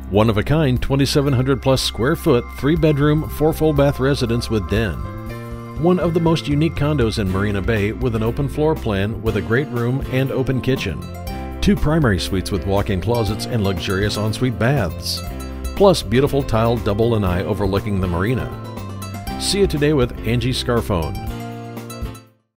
One-of-a-kind 2,700 plus square foot, 3-bedroom, 4 full bath residence with den. One of the most unique condos in Marina Bay with an open floor plan with a great room and open kitchen. 2 primary suites with walk-in closets and luxurious ensuite baths. Plus beautiful tiled double lanai overlooking the marina. See it today with Angie Scarfone.